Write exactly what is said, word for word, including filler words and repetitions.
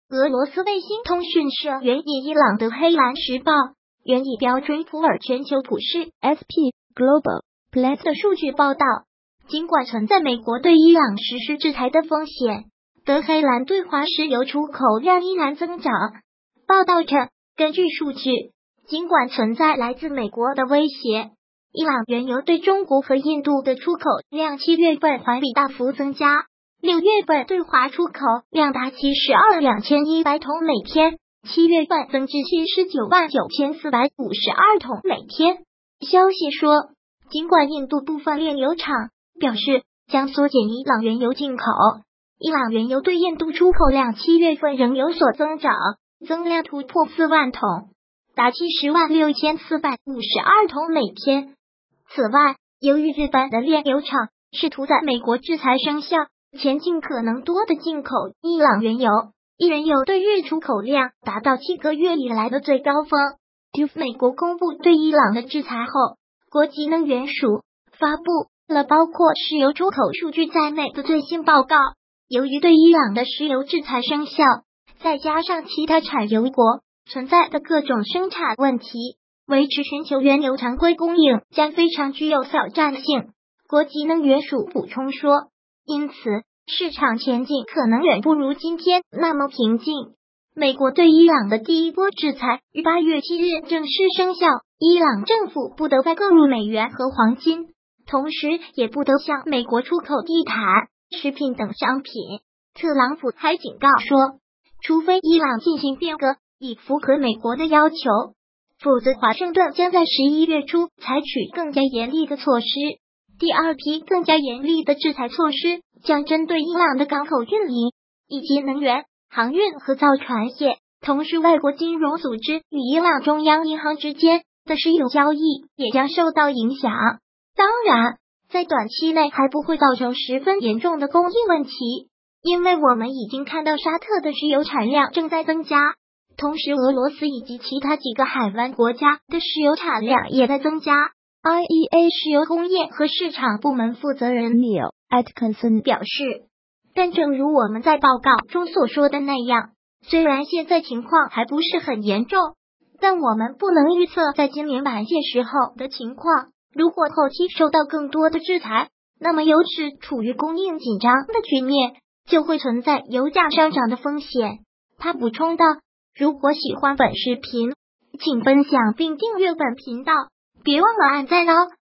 俄罗斯卫星通讯社援引伊朗的《黑蓝时报》援引标准普尔全球普世 S P Global Plus 的数据报道，尽管存在美国对伊朗实施制裁的风险，德黑兰对华石油出口量依然增长。报道称，根据数据，尽管存在来自美国的威胁，伊朗原油对中国和印度的出口量七月份环比大幅增加，六月份对华出口量达七十二两千一百桶每天，七月份增至七十九万九千四百五十二桶每天。消息说，尽管印度部分炼油厂表示将缩减伊朗原油进口，伊朗原油对印度出口量七月份仍有所增长，增量突破四万桶，达七十万六千四百五十二桶每天。此外，由于日本的炼油厂试图在美国制裁生效前尽可能多的进口伊朗原油，伊原油对日出口量达到七个月以来的最高峰。美国公布对伊朗的制裁后，国际能源署发布了包括石油出口数据在内的最新报告。由于对伊朗的石油制裁生效，再加上其他产油国存在的各种生产问题，维持全球原油常规供应将非常具有挑战性。国际能源署补充说，因此市场前景可能远不如今天那么平静。美国对伊朗的第一波制裁于八月七日正式生效，伊朗政府不得再购入美元和黄金，同时也不得向美国出口地毯、食品等商品。特朗普还警告说，除非伊朗进行变革以符合美国的要求，否则华盛顿将在十一月初采取更加严厉的措施。第二批更加严厉的制裁措施将针对伊朗的港口运营以及能源、航运和造船业，同时外国金融组织与伊朗中央银行之间的石油交易也将受到影响。当然，在短期内还不会造成十分严重的供应问题，因为我们已经看到沙特的石油产量正在增加，同时俄罗斯以及其他几个海湾国家的石油产量也在增加。I E A 石油工业和市场部门负责人 Neil Atkinson 表示，但正如我们在报告中所说的那样，虽然现在情况还不是很严重，但我们不能预测在今年晚些时候的情况。如果后期受到更多的制裁，那么油市处于供应紧张的局面，就会存在油价上涨的风险。他补充道，如果喜欢本视频，请分享并订阅本频道，别忘了按赞哦。